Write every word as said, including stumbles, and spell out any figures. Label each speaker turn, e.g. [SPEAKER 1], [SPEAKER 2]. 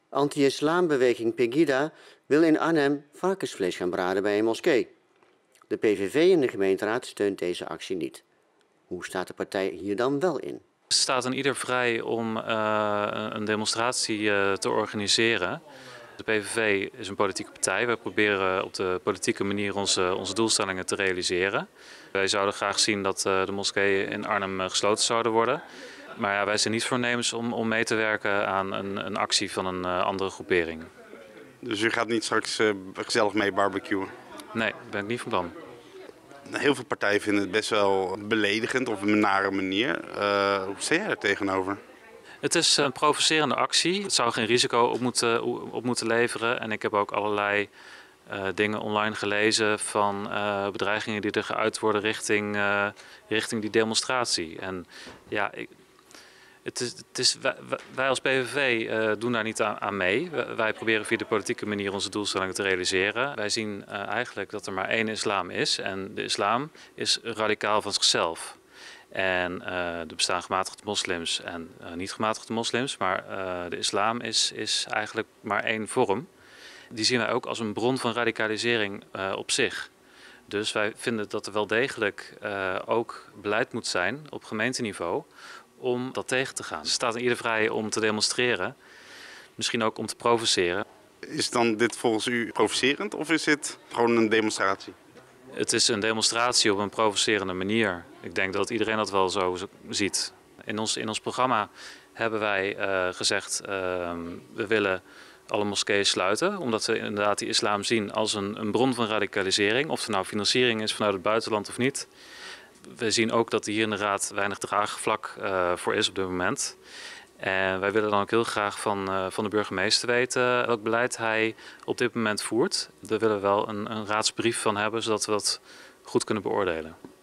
[SPEAKER 1] Anti-islambeweging Pegida wil in Arnhem varkensvlees gaan braden bij een moskee. De P V V in de gemeenteraad steunt deze actie niet. Hoe staat de partij hier dan wel in?
[SPEAKER 2] Het staat aan ieder vrij om uh, een demonstratie uh, te organiseren. De P V V is een politieke partij. Wij proberen op de politieke manier onze, onze doelstellingen te realiseren. Wij zouden graag zien dat uh, de moskeeën in Arnhem uh, gesloten zouden worden. Maar ja, wij zijn niet voornemens om, om mee te werken aan een, een actie van een uh, andere groepering.
[SPEAKER 3] Dus u gaat niet straks uh, gezellig mee barbecuen?
[SPEAKER 2] Nee, daar ben ik niet van plan.
[SPEAKER 3] Heel veel partijen vinden het best wel beledigend of op een nare manier. Uh, hoe sta jij er tegenover?
[SPEAKER 2] Het is een provocerende actie. Het zou geen risico op moeten, op moeten leveren. En ik heb ook allerlei uh, dingen online gelezen van uh, bedreigingen die er geuit worden richting, uh, richting die demonstratie. En ja, ik, het is, het is, wij, wij als P V V uh, doen daar niet aan, aan mee. Wij proberen via de politieke manier onze doelstellingen te realiseren. Wij zien uh, eigenlijk dat er maar één islam is. En de islam is radicaal van zichzelf. En uh, er bestaan gematigde moslims en uh, niet gematigde moslims. Maar uh, de islam is, is eigenlijk maar één vorm. Die zien wij ook als een bron van radicalisering uh, op zich. Dus wij vinden dat er wel degelijk uh, ook beleid moet zijn op gemeenteniveau om dat tegen te gaan. Er staat in ieder vrij om te demonstreren, misschien ook om te provoceren.
[SPEAKER 3] Is dan dit volgens u provocerend of is dit gewoon een demonstratie?
[SPEAKER 2] Het is een demonstratie op een provocerende manier. Ik denk dat iedereen dat wel zo ziet. In ons, in ons programma hebben wij uh, gezegd, uh, we willen alle moskeeën sluiten. Omdat we inderdaad die islam zien als een, een bron van radicalisering. Of er nou financiering is vanuit het buitenland of niet. We zien ook dat er hier in de Raad weinig draagvlak uh, voor is op dit moment. En wij willen dan ook heel graag van, uh, van de burgemeester weten welk beleid hij op dit moment voert. Daar willen we wel een, een raadsbrief van hebben, zodat we dat goed kunnen beoordelen.